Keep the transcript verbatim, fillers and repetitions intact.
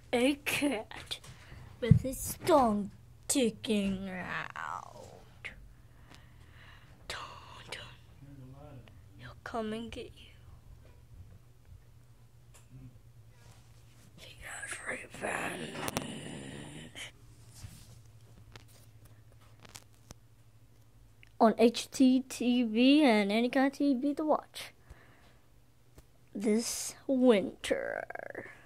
a cat with his tongue sticking out. Dun, dun. He'll come and get you. He has revenge. On H T T V and any kind of T V to watch this winter.